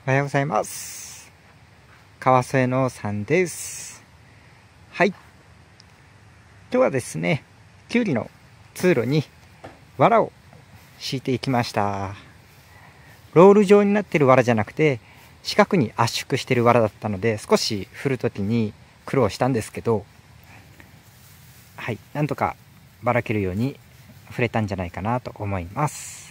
おはようございます。川添のさんです。はい。今日はですね、きゅうりの通路に藁を敷いていきました。ロール状になっている藁じゃなくて、四角に圧縮している藁だったので、少し振るときに苦労したんですけど、はい、なんとかばらけるように振れたんじゃないかなと思います。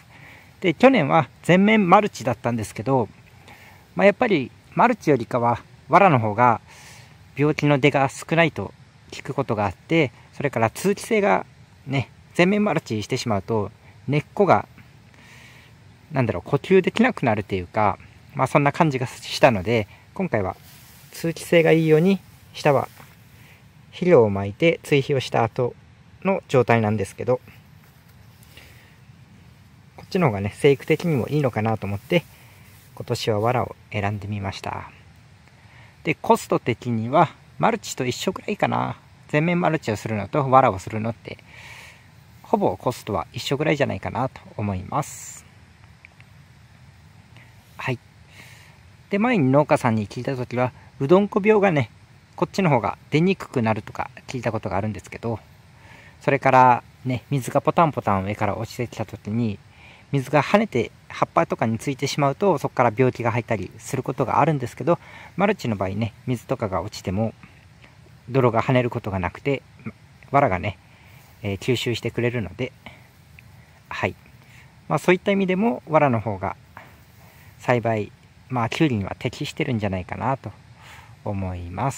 で、去年は全面マルチだったんですけど、やっぱりマルチよりかは藁の方が病気の出が少ないと聞くことがあって、それから通気性がね、全面マルチしてしまうと根っこが呼吸できなくなるというか、そんな感じがしたので、今回は通気性がいいように下は肥料をまいて追肥をした後の状態なんですけど、こっちの方がね、生育的にもいいのかなと思って今年は藁を選んでみました。で、コスト的にはマルチと一緒くらいかな。全面マルチをするのと藁をするのってほぼコストは一緒くらいじゃないかなと思います。はい。で、前に農家さんに聞いた時はうどんこ病がね、こっちの方が出にくくなるとか聞いたことがあるんですけど、それからね、水がポタンポタン上から落ちてきた時に水が跳ねて葉っぱとかについてしまうと、そこから病気が入ったりすることがあるんですけど、マルチの場合ね、水とかが落ちても泥が跳ねることがなくて、藁がね、吸収してくれるので、はい、そういった意味でも藁の方が栽培、キュウリには適してるんじゃないかなと思います。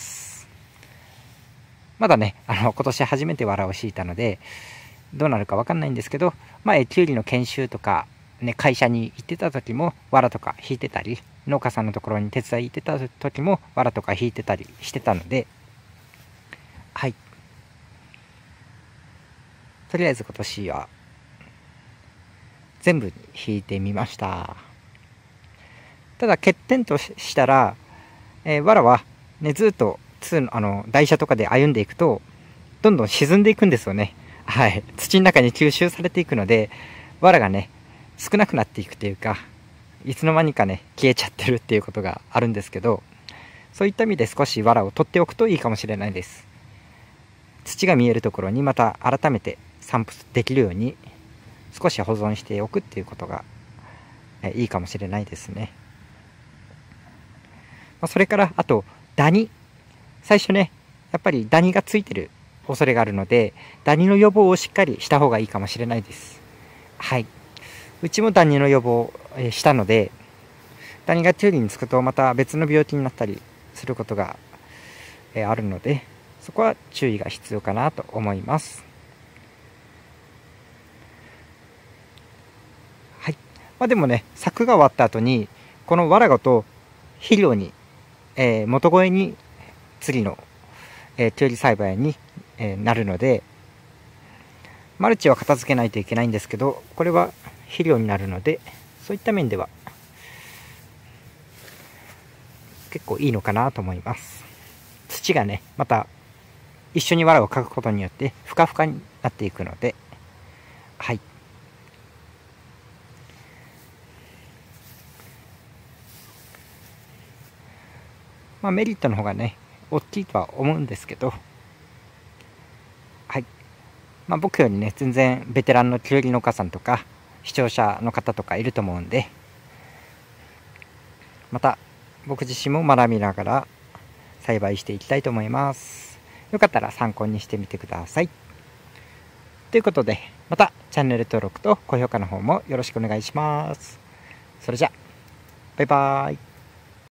まだね、今年初めて藁を敷いたのでどうなるか分かんないんですけど、きゅうりの研修とか、ね、会社に行ってた時も藁とか引いてたり、農家さんのところに手伝い行ってた時も藁とか引いてたりしてたので、はい、とりあえず今年は全部に引いてみました。ただ欠点としたら、藁は、ね、ずっと台車とかで歩んでいくとどんどん沈んでいくんですよね。はい、土の中に吸収されていくので、藁がね、少なくなっていくというか、いつの間にかね、消えちゃってるっていうことがあるんですけど、そういった意味で少し藁を取っておくといいかもしれないです。土が見えるところにまた改めて散布できるように少し保存しておくっていうことがいいかもしれないですね。それからあとダニ、最初ね、やっぱりダニがついてる恐れがあるので、ダニの予防をしっかりした方がいいかもしれないです。はい、うちもダニの予防したので、ダニがキュウリにつくとまた別の病気になったりすることがあるので、そこは注意が必要かなと思います。はい、でもね、作が終わった後にこの藁ごと肥料に、元肥に次のキュウリ栽培になるので、マルチは片付けないといけないんですけど、これは肥料になるので、そういった面では結構いいのかなと思います。土がね、また一緒に藁をかくことによってふかふかになっていくので、はい、メリットの方がね、大きいとは思うんですけど、はい、僕よりね、全然ベテランのキュウリ農家さんとか視聴者の方とかいると思うんで、また僕自身も学びながら栽培していきたいと思います。よかったら参考にしてみてください。ということで、またチャンネル登録と高評価の方もよろしくお願いします。それじゃ、バイバーイ。